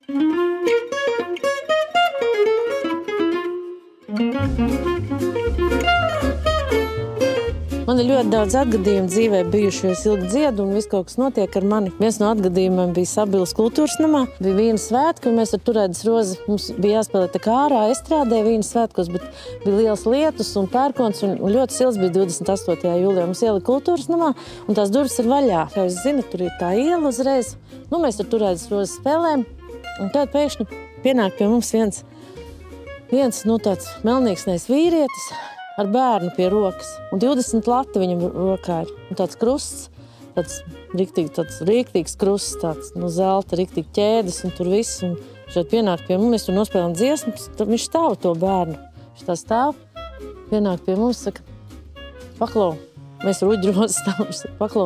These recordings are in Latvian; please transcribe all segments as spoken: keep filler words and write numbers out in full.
Man ir ļoti daudz atgadījumu dzīvē bijuši, jo es ilgi dziedu un viss kaut kas notiek ar mani. Viens no atgadījumiem bija Sabilas kultūras namā. Bija Vīna svētki, un mēs ar Turēdas Rozi, mums bija jāspēlē tā kā ārā estrādē Vīna svētkos, bet bija liels lietus un pērkons, un, un ļoti silts bija divdesmit astotajā jūlijā. Mums ielika kultūras namā, un tās durvis ir vaļā. Kā jūs zinat, tur ir tā iela uzreiz. Nu, mēs ar Turēdas Rozi spēlējam, un tad pēkšņi pienāk pie mums viens, viens nu, tāds melnīgsnais vīrietis, ar bērnu pie rokas. Un divdesmit lati viņam rokā ir. Un tāds krusts, tāds riktīgi, tāds riktīgs krusts, tāds, nu, zelta, riktīgi ķēdes un tur viss. Un šeit pienāk pie mums, mēs tur nospēlām dziesmu, tad viņš stāv to bērnu. Viņš tā stāv, pienāk pie mums, saka, paklau, mēs Ruģi Rozi stāvam, saka, paklau,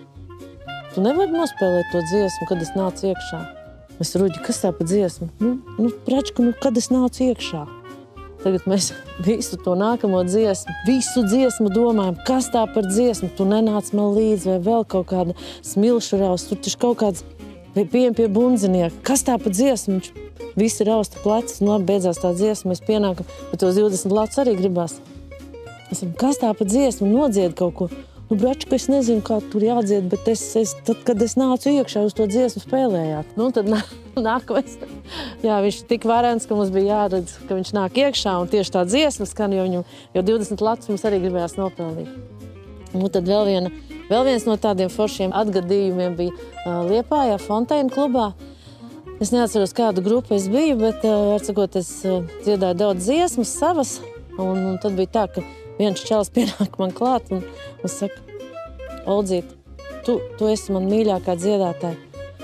tu nevari nospēlēt to dziesmu, kad es nācu iekšā. Mēs Ruģi, kas tā pa dziesmu? Nu, nu, pračku, nu, kad es nācu iekšā. Tagad mēs visu to nākamo dziesmu, visu dziesmu domājam, kas tā par dziesmu, tu nenāc man līdzi vai vēl kaut kāda smilšu raust, tur taču kaut kāds pieejam pie bundzinieka, kas tā par dziesmu, viņš visi rausta plecas, un labi, beidzās tā dziesma, mēs pienākam, bet tos divdesmit lats arī gribās. Mēs sakam, kas tā par dziesmu, nodzied kaut ko. Nu, bračku, es nezinu, kā tur jādzied, bet es, es, tad, kad es nācu iekšā, uz to dziesmu spēlējāt. Nu, tad nākamais, jā, viņš tik varens, ka mums bija jāredz, ka viņš nāk iekšā, un tieši tā dziesma skan, jo viņu, jo divdesmit latus mums arī gribējās nopelnīt. Nu, tad vēl, viena, vēl viens no tādiem foršiem atgadījumiem bija uh, Liepājā, Fonteina klubā. Es neatceros, kādu grupu es biju, bet, uh, atsakot, es uh, dziedāju daudz dziesmas savas, un, un tad bija tā, ka viens čalis pienāk man klāt un, un saka, Oldzīt, tu, tu esi man mīļākā dziedātāja.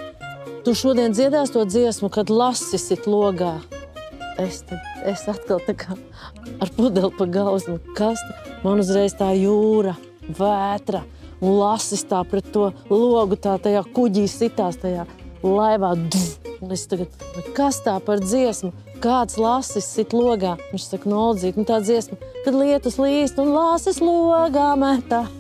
Tu šodien dziedās to dziesmu, kad lasisit logā. Es, tad, es atkal tā kā ar pudeli pa galvu. Kas? Man uzreiz tā jūra, vētra un lasis tā pret to logu tā tajā kuģī sitās tajā laivā. Un es tagad, kas tā par dziesmu? Kāds lasis sit logā? Viņš saka, no Oldzīt, nu tā dziesma, kad lietus līst un lasis logā metā.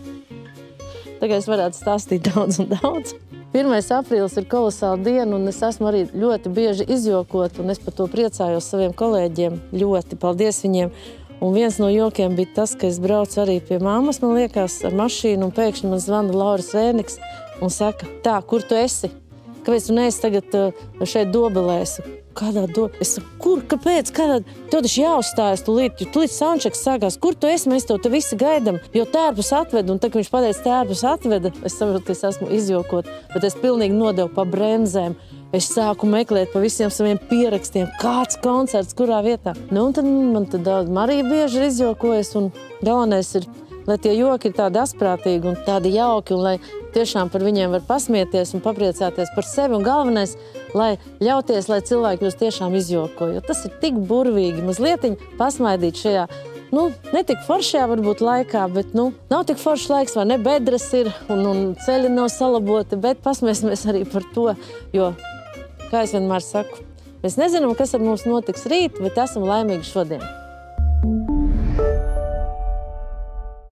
Tagad es varētu stāstīt daudz un daudz. pirmais aprīlis ir kolosāla diena, un es esmu arī ļoti bieži izjokot, un es par to priecājos saviem kolēģiem. Ļoti, paldies viņiem. Un viens no jokiem bija tas, ka es braucu arī pie mammas, man liekas, ar mašīnu, un pēkšņi man zvana Lauris Rēniks un saka, tā, kur tu esi? Kāpēc tu neesi tagad šeit Dobelēs? Kādā do... Es saku, kur, kāpēc, kādā... Tev taču jāuzstājas tulīt, jo tulīt soundchecks sākās. Kur tu esi? Mēs tev te visi gaidam. Jo tērpus atveda, un tā, ka viņš pateica, tērpus atveda, es saprotu, ka es esmu izjokot, bet es pilnīgi nodevu pa bremzēm. Es sāku meklēt pa visiem saviem pierakstiem, kāds koncerts, kurā vietā. Nu, un tad man tad Marija bieži ir izjokojas, un galvenais ir, lai tie joki ir tādi asprātīgi un tādi jauki, un lai tiešām par viņiem var pasmieties un papriecāties par sevi. Un galvenais, lai ļauties, lai cilvēki jūs tiešām izjoko. Jo tas ir tik burvīgi, mazlietiņ pasmaidīt šajā, nu, ne tik foršajā varbūt laikā, bet, nu, nav tik foršs laiks, vai ne, bedres ir un, un ceļi nav salaboti, bet pasmēsimies arī par to, jo, kā es vienmēr saku, mēs nezinām, kas ar mums notiks rīt, bet esam laimīgi šodien.